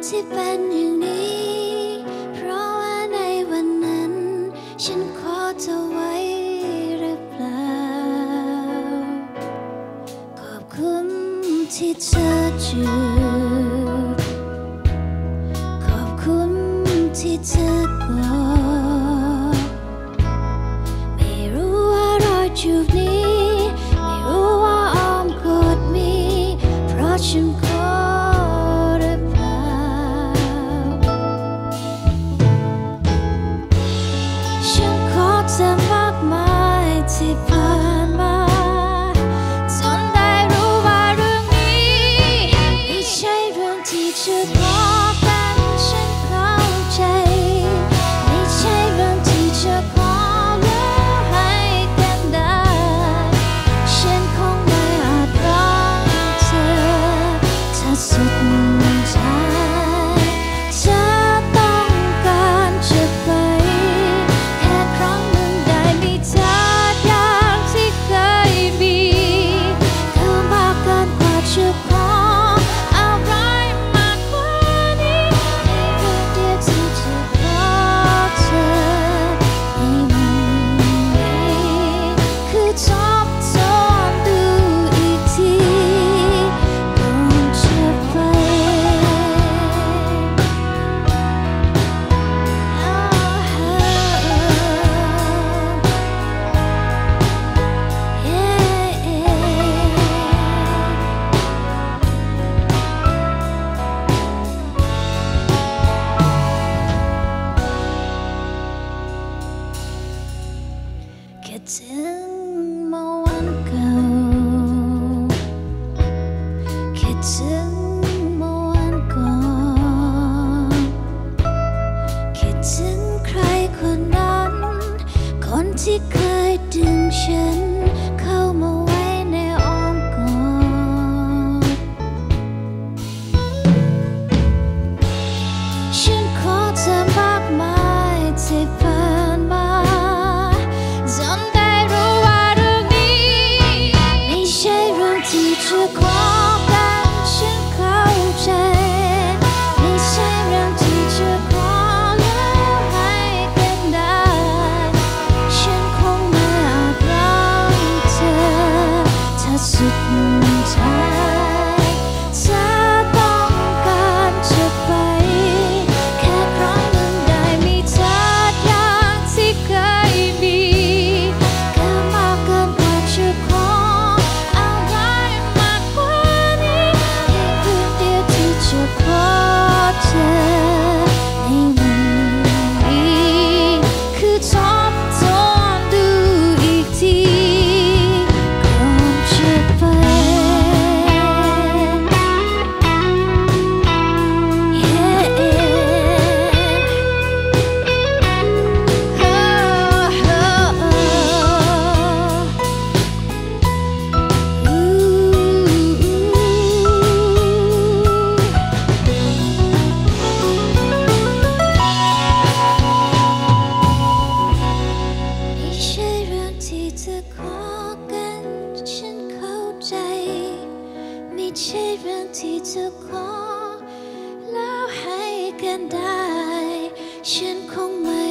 ที่เป็นอย่างนี้เพราะว่าในวันนั้นฉันขอเธอไว้หรือเปล่าขอบคุณที่เธออยู่ขอบคุณที่เธอกอดไม่รู้ว่ารอยจูบนี้ไม่รู้ว่าอ้อมกอดมีเพราะฉันขอหรือเปล่าฉันขอเธอมากมายที่ผ่านมาจนได้รู้ว่าเรื่องนี้ไม่ใช่เรื่องที่จะขอกันฉันเข้าใจไม่ใช่เรื่องที่จะขอแล้วให้กันได้ฉันคงไม่อาจรักเธอถ้าสุดท้ายจะต้องการจะไปแค่ครั้งหนึ่งได้มีเธออย่างที่เคยมีคือมากเกินกว่าจะขออะไรมากกว่านี้ในเรื่องเดียวที่จะขอเธอในวันนี้คือทบทวนดูอีกทีก่อนจะไป คิดถึงเมื่อวันเก่าคิดถึงเมื่อวันก่อนคิดถึงใครคนนั้นคนที่เคยดึงฉันเข้ามาไว้ในอ้อมกอดฉันขอเธอมากมายที่ผ่านมาจนได้รู้ว่าเรื่องนี้ไม่ใช่เรื่องที่จะขอกันฉันเข้าใจไม่ใช่เรื่องที่จะขอแล้วให้กันได้ฉันคงไม่อาจรักเธอถ้าสุดท้ายจะต้องการจะไปแค่ครั้งหนึ่งได้มีเธออย่างที่เคยมีก็มากเกินกว่าจะขออะไรมากกว่านี้แค่เรื่องเดียวที่จะขอเธอในวันนี้คือทบทวนดูอีกทีก่อนจะไป ไม่ใช่เรื่องที่จะขอกันฉันเข้าใจไม่ใช่เรื่องที่จะขอแล้วให้กันได้ฉันคงไม่